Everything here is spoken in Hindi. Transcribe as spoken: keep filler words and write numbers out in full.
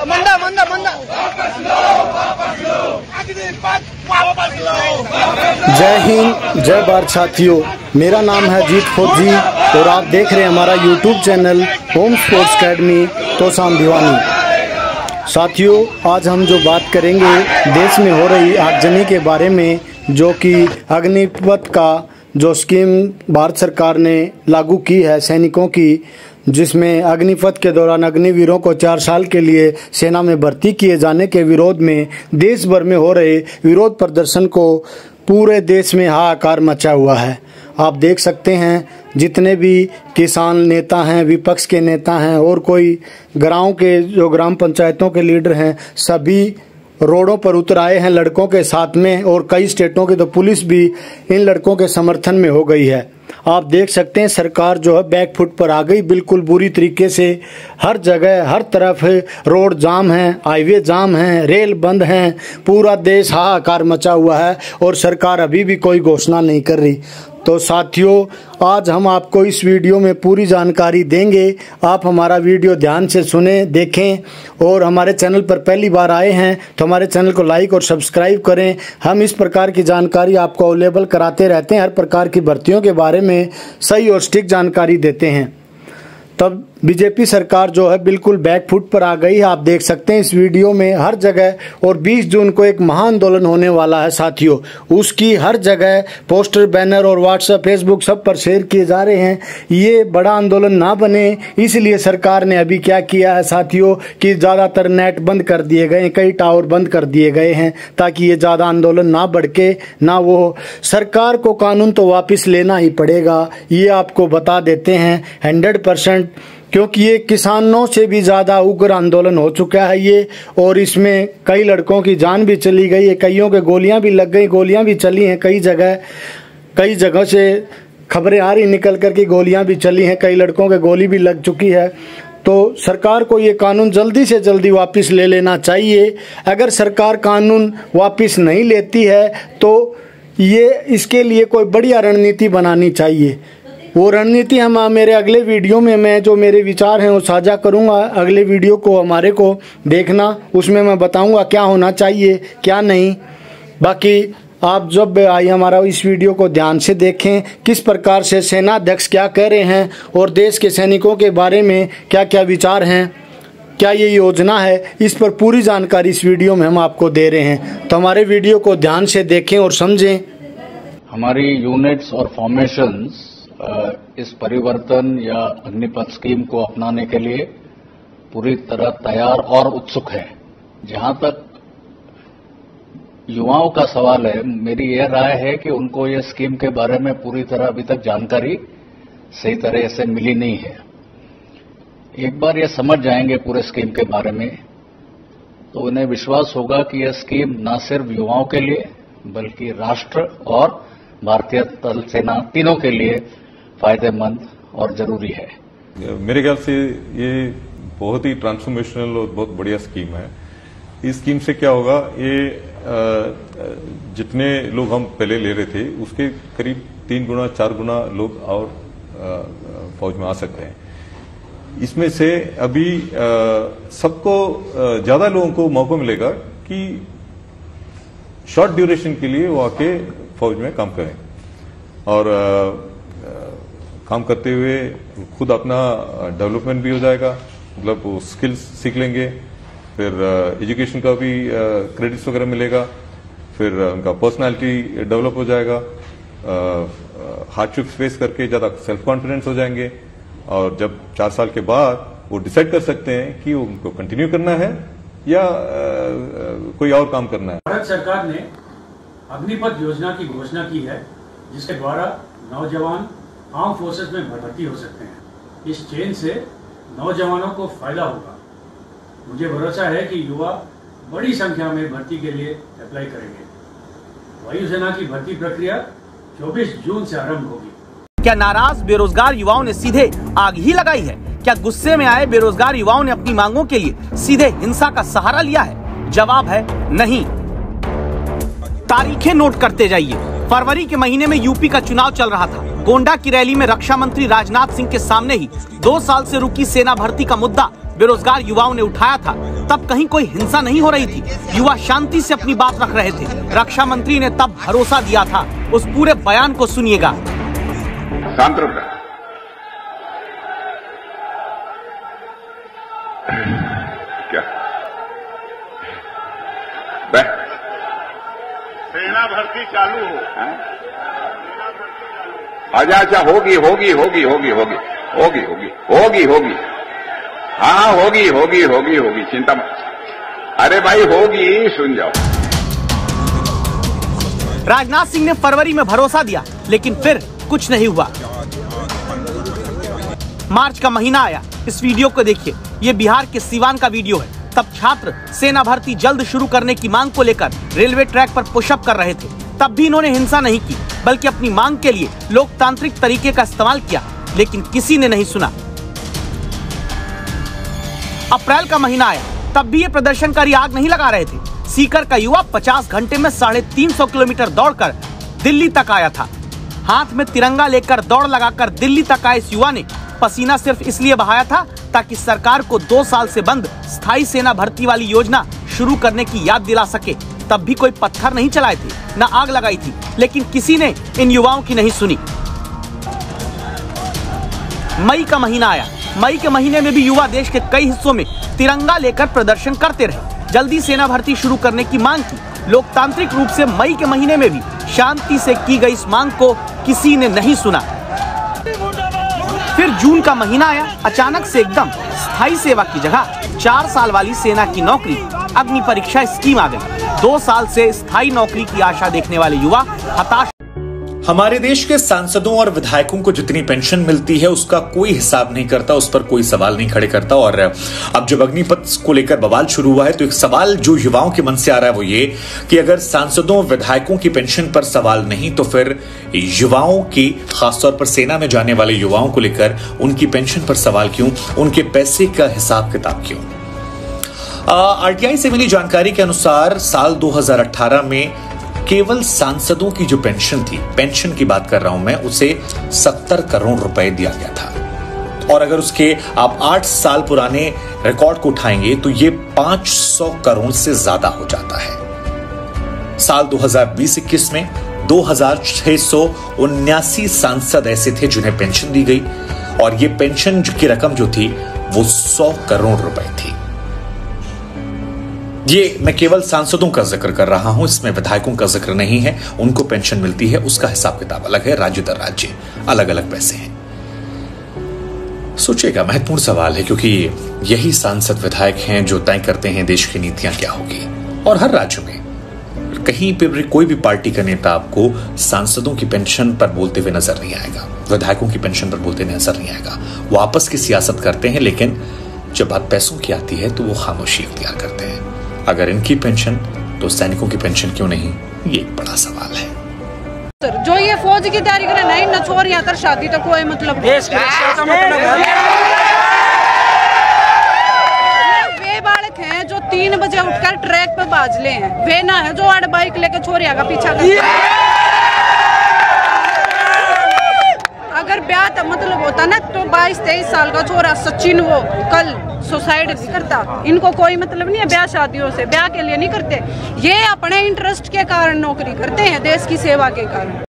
मंदा मंदा मंदा जय हिंद, जय भारत साथियों। मेरा नाम है जीत फौजी और आप देख रहे हैं हमारा YouTube channel home sports academy Tosham Bhiwani. साथियों, आज हम जो बात करेंगे देश में हो रही आगजनी के बारे में, जो कि अग्निपथ का जो स्कीम भारत सरकार ने लागू की है सैनिकों की, जिसमें अग्निपथ के दौरान अग्निवीरों को चार साल के लिए सेना में भर्ती किए जाने के विरोध में देश भर में हो रहे विरोध प्रदर्शन को पूरे देश में हाहाकार मचा हुआ है। आप देख सकते हैं जितने भी किसान नेता हैं, विपक्ष के नेता हैं और कोई गाँव के जो ग्राम पंचायतों के लीडर हैं, सभी रोडों पर उतर आए हैं लड़कों के साथ में, और कई स्टेटों की तो पुलिस भी इन लड़कों के समर्थन में हो गई है। आप देख सकते हैं सरकार जो है बैक फुट पर आ गई बिल्कुल बुरी तरीके से। हर जगह हर तरफ रोड जाम है, हाईवे जाम है, रेल बंद है, पूरा देश हाहाकार मचा हुआ है और सरकार अभी भी कोई घोषणा नहीं कर रही। तो साथियों, आज हम आपको इस वीडियो में पूरी जानकारी देंगे। आप हमारा वीडियो ध्यान से सुने, देखें और हमारे चैनल पर पहली बार आए हैं तो हमारे चैनल को लाइक और सब्सक्राइब करें। हम इस प्रकार की जानकारी आपको अवेलेबल कराते रहते हैं, हर प्रकार की भर्तियों के बारे में सही और सटीक जानकारी देते हैं। तब बीजेपी सरकार जो है बिल्कुल बैक फुट पर आ गई है। आप देख सकते हैं इस वीडियो में हर जगह, और बीस जून को एक महाआंदोलन होने वाला है साथियों, उसकी हर जगह पोस्टर, बैनर और व्हाट्सएप, फेसबुक सब पर शेयर किए जा रहे हैं। ये बड़ा आंदोलन ना बने इसलिए सरकार ने अभी क्या किया है साथियों कि ज़्यादातर नेट बंद कर दिए गए, कई टावर बंद कर दिए गए हैं ताकि ये ज़्यादा आंदोलन ना भड़के ना वो। सरकार को कानून तो वापस लेना ही पड़ेगा, ये आपको बता देते हैं हंड्रेड परसेंट, क्योंकि ये किसानों से भी ज़्यादा उग्र आंदोलन हो चुका है ये, और इसमें कई लड़कों की जान भी चली गई है, कईयों के गोलियां भी लग गई, गोलियां भी चली हैं कई जगह। कई जगह से खबरें आ रही निकल कर की गोलियां भी चली हैं, कई लड़कों के गोली भी लग चुकी है। तो सरकार को ये कानून जल्दी से जल्दी वापस ले लेना चाहिए। अगर सरकार कानून वापस नहीं लेती है तो ये इसके लिए कोई बढ़िया रणनीति बनानी चाहिए। वो रणनीति हम मेरे अगले वीडियो में, मैं जो मेरे विचार हैं वो साझा करूंगा। अगले वीडियो को हमारे को देखना, उसमें मैं बताऊंगा क्या होना चाहिए क्या नहीं। बाकी आप जब आई हमारा इस वीडियो को ध्यान से देखें, किस प्रकार से सेना अध्यक्ष क्या कह रहे हैं और देश के सैनिकों के बारे में क्या क्या विचार हैं, क्या ये योजना है, इस पर पूरी जानकारी इस वीडियो में हम आपको दे रहे हैं। तो हमारे वीडियो को ध्यान से देखें और समझें। हमारी यूनिट्स और फॉर्मेशंस इस परिवर्तन या अग्निपथ स्कीम को अपनाने के लिए पूरी तरह तैयार और उत्सुक है। जहां तक युवाओं का सवाल है, मेरी यह राय है कि उनको यह स्कीम के बारे में पूरी तरह अभी तक जानकारी सही तरह से मिली नहीं है। एक बार ये समझ जाएंगे पूरे स्कीम के बारे में तो उन्हें विश्वास होगा कि यह स्कीम न सिर्फ युवाओं के लिए बल्कि राष्ट्र और भारतीय थल सेना तीनों के लिए फायदेमंद और जरूरी है। मेरे ख्याल से ये बहुत ही ट्रांसफॉर्मेशनल और बहुत बढ़िया स्कीम है। इस स्कीम से क्या होगा, ये जितने लोग हम पहले ले रहे थे उसके करीब तीन गुना चार गुना लोग और फौज में आ सकते हैं। इसमें से अभी सबको ज्यादा लोगों को मौका मिलेगा कि शॉर्ट ड्यूरेशन के लिए वो आके फौज में काम करें और काम करते हुए खुद अपना डेवलपमेंट भी हो जाएगा, मतलब वो स्किल्स सीख लेंगे, फिर एजुकेशन का भी क्रेडिट्स वगैरह मिलेगा, फिर उनका पर्सनालिटी डेवलप हो जाएगा, हार्डशिप्स फेस करके ज्यादा सेल्फ कॉन्फिडेंस हो जाएंगे, और जब चार साल के बाद वो डिसाइड कर सकते हैं कि उनको कंटिन्यू करना है या आ, कोई और काम करना है। भारत सरकार ने अग्निपथ योजना की घोषणा की है, जिसके द्वारा नौजवान आर्म फोर्सेस में भर्ती हो सकते हैं। इस चेंज से नौजवानों को फायदा होगा। मुझे भरोसा है कि युवा बड़ी संख्या में भर्ती के लिए अप्लाई करेंगे। वायुसेना की भर्ती प्रक्रिया चौबीस जून से आरंभ होगी। क्या नाराज बेरोजगार युवाओं ने सीधे आग ही लगाई है? क्या गुस्से में आए बेरोजगार युवाओं ने अपनी मांगों के लिए सीधे हिंसा का सहारा लिया है? जवाब है नहीं। तारीखें नोट करते जाइए। फरवरी के महीने में यूपी का चुनाव चल रहा था। गोंडा की रैली में रक्षा मंत्री राजनाथ सिंह के सामने ही दो साल से रुकी सेना भर्ती का मुद्दा बेरोजगार युवाओं ने उठाया था, तब कहीं कोई हिंसा नहीं हो रही थी। युवा शांति से अपनी बात रख रहे थे। रक्षा मंत्री ने तब भरोसा दिया था। उस पूरे बयान को सुनिएगा। शांत रुक जा। क्या सेना भर्ती चालू हो? अच्छा अच्छा, होगी होगी होगी होगी होगी होगी होगी होगी होगी हाँ होगी होगी होगी होगी चिंता मत। अरे भाई होगी, सुन जाओ। राजनाथ सिंह ने फरवरी में भरोसा दिया, लेकिन फिर कुछ नहीं हुआ। मार्च का महीना आया। इस वीडियो को देखिए, ये बिहार के सीवान का वीडियो है। तब छात्र सेना भर्ती जल्द शुरू करने की मांग को लेकर रेलवे ट्रैक पर पुशअप कर रहे थे। तब भी इन्होंने हिंसा नहीं की, बल्कि अपनी मांग के लिए लोकतांत्रिक तरीके का इस्तेमाल किया, लेकिन किसी ने नहीं सुना। अप्रैल का महीना आया। तब भी ये प्रदर्शनकारी आग नहीं लगा रहे थे। सीकर का युवा पचास घंटे में साढ़े तीन सौ किलोमीटर दौड़कर दिल्ली तक आया था। हाथ में तिरंगा लेकर दौड़ लगाकर दिल्ली तक आए इस युवा ने पसीना सिर्फ इसलिए बहाया था ताकि सरकार को दो साल से बंद स्थायी सेना भर्ती वाली योजना शुरू करने की याद दिला सके। तब भी कोई पत्थर नहीं चलाए थे, न आग लगाई थी, लेकिन किसी ने इन युवाओं की नहीं सुनी। मई का महीना आया। मई के महीने में भी युवा देश के कई हिस्सों में तिरंगा लेकर प्रदर्शन करते रहे। जल्दी सेना भर्ती शुरू करने की मांग की। लोकतांत्रिक रूप से मई के महीने में भी शांति से की गई इस मांग को किसी ने नहीं सुना। फिर जून का महीना आया। अचानक से एकदम स्थायी सेवा की जगह चार साल वाली सेना की नौकरी अग्नि परीक्षा स्कीम आ गई। दो साल से स्थायी नौकरी की आशा देखने वाले युवा हताश। हमारे देश के सांसदों और विधायकों को जितनी पेंशन मिलती है उसका कोई हिसाब नहीं करता, उस पर कोई सवाल नहीं खड़े करता। और अब जब अग्निपथ को लेकर बवाल शुरू हुआ है तो एक सवाल जो युवाओं के मन से आ रहा है वो ये कि अगर सांसदों विधायकों की पेंशन पर सवाल नहीं तो फिर युवाओं की, खासतौर पर सेना में जाने वाले युवाओं को लेकर उनकी पेंशन पर सवाल क्यों, उनके पैसे का हिसाब किताब क्यों। आरटीआई से मिली जानकारी के अनुसार साल दो हजार अठारह में केवल सांसदों की जो पेंशन थी, पेंशन की बात कर रहा हूं मैं, उसे सत्तर करोड़ रुपए दिया गया था। और अगर उसके आप आठ साल पुराने रिकॉर्ड को उठाएंगे तो ये पांच सौ करोड़ से ज्यादा हो जाता है। साल दो हजार बीस इक्कीस में दो हजार छह सौ उन्यासी सांसद ऐसे थे जिन्हें पेंशन दी गई, और ये पेंशन की रकम जो थी वो सौ करोड़ रुपए थी। ये मैं केवल सांसदों का जिक्र कर रहा हूं, इसमें विधायकों का जिक्र नहीं है। उनको पेंशन मिलती है, उसका हिसाब किताब अलग है, राज्य दर राज्य अलग अलग पैसे हैं। सोचिएगा, महत्वपूर्ण सवाल है, क्योंकि यही सांसद विधायक हैं जो तय करते हैं देश की नीतियां क्या होगी। और हर राज्य में कहीं पे भी कोई भी पार्टी का नेता आपको सांसदों की पेंशन पर बोलते हुए नजर नहीं आएगा, विधायकों की पेंशन पर बोलते नजर नहीं आएगा। वो आपस की सियासत करते हैं, लेकिन जब बात पैसों की आती है तो वो खामोशी इख्तियार करते हैं। अगर इनकी पेंशन तो सैनिकों की पेंशन क्यों नहीं, ये एक बड़ा सवाल है। सर, जो ये फौज की तैयारी करे नहीं, न छोर या तर शादी तो कोई मतलब देश की रक्षा का मतलब है। वे बालक हैं जो तीन बजे उठकर ट्रैक पे बाजले हैं, वे ना है जो आड़ बाइक लेके छोरिया का पीछा करते हैं। अगर ब्याह का मतलब होता ना तो बाईस तेईस साल का छोरा सचिन वो कल सुसाइड करता। इनको कोई मतलब नहीं है ब्याह शादियों से, ब्याह के लिए नहीं करते। ये अपने इंटरेस्ट के कारण नौकरी करते हैं, देश की सेवा के कारण।